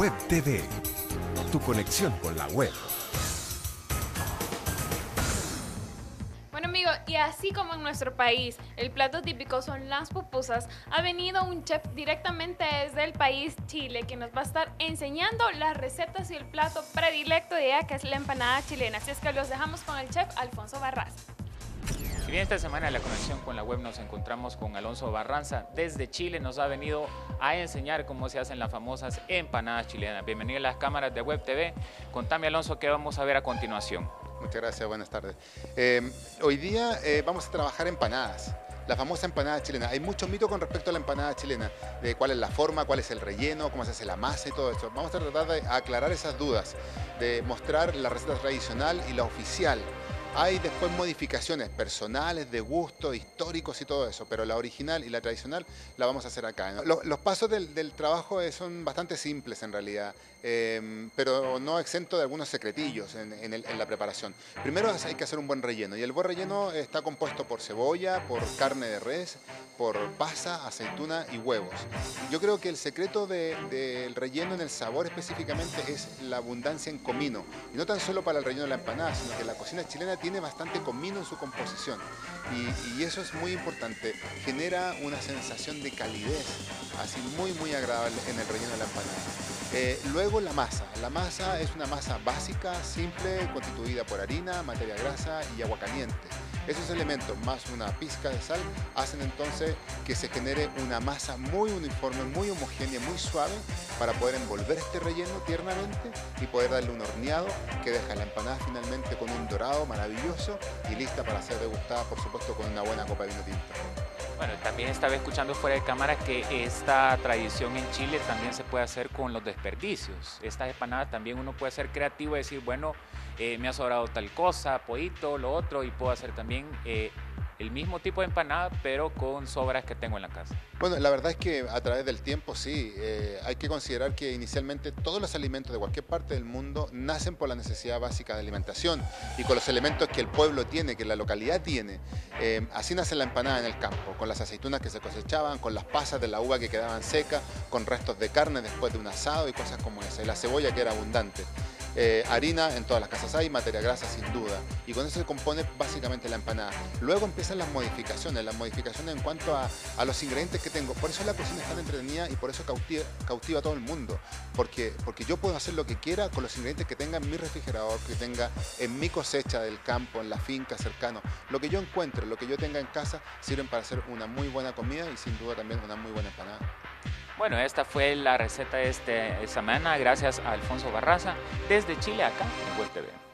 Web TV, tu conexión con la web. Bueno amigos, y así como en nuestro país el plato típico son las pupusas, ha venido un chef directamente desde el país Chile que nos va a estar enseñando las recetas y el plato predilecto de ella, que es la empanada chilena. Así es que los dejamos con el chef Alfonso Barraza. Si bien esta semana en la conexión con la web nos encontramos con Alonso Barraza, desde Chile nos ha venido a enseñar cómo se hacen las famosas empanadas chilenas. Bienvenido a las cámaras de Web TV. Contame, Alonso, ¿qué vamos a ver a continuación? Muchas gracias, buenas tardes. Hoy día vamos a trabajar empanadas, la famosa empanada chilena. Hay mucho mito con respecto a la empanada chilena, de cuál es la forma, cuál es el relleno, cómo se hace la masa y todo eso. Vamos a tratar de aclarar esas dudas, de mostrar la receta tradicional y la oficial. Hay después modificaciones personales, de gusto, históricos y todo eso, pero la original y la tradicional la vamos a hacer acá, ¿no? Los pasos del trabajo son bastante simples en realidad, pero no exento de algunos secretillos en la preparación. Primero hay que hacer un buen relleno, y el buen relleno está compuesto por cebolla, por carne de res, por pasa, aceituna y huevos. Yo creo que el secreto del relleno en el sabor específicamente es la abundancia en comino, y no tan solo para el relleno de la empanada, sino que la cocina chilena tiene bastante comino en su composición, y eso es muy importante, genera una sensación de calidez, así muy agradable en el relleno de la empanada. Luego la masa es una masa básica, simple, constituida por harina, materia grasa y agua caliente. Esos elementos más una pizca de sal hacen entonces que se genere una masa muy uniforme, muy homogénea, muy suave, para poder envolver este relleno tiernamente y poder darle un horneado que deja la empanada finalmente con un dorado maravilloso y lista para ser degustada, por supuesto, con una buena copa de vino tinto. Bueno, también estaba escuchando fuera de cámara que esta tradición en Chile también se puede hacer con los desperdicios. Estas empanadas también uno puede ser creativo y decir, bueno, me ha sobrado tal cosa, pollito, lo otro, y puedo hacer también el mismo tipo de empanada, pero con sobras que tengo en la casa. Bueno, la verdad es que a través del tiempo sí, hay que considerar que inicialmente todos los alimentos de cualquier parte del mundo nacen por la necesidad básica de alimentación y con los elementos que el pueblo tiene, que la localidad tiene. Así nace la empanada en el campo, con las aceitunas que se cosechaban, con las pasas de la uva que quedaban secas, con restos de carne después de un asado y cosas como esa, y la cebolla que era abundante. Harina en todas las casas hay, materia grasa sin duda, y con eso se compone básicamente la empanada. Luego empiezan las modificaciones en cuanto a los ingredientes que tengo. Por eso la cocina es tan entretenida y por eso cautiva a todo el mundo, porque yo puedo hacer lo que quiera con los ingredientes que tenga en mi refrigerador, que tenga en mi cosecha del campo, en la finca cercano. Lo que yo encuentre, lo que yo tenga en casa, sirven para hacer una muy buena comida y sin duda también una muy buena empanada. Bueno, esta fue la receta de esta semana, gracias a Alfonso Barraza, desde Chile acá en Web TV.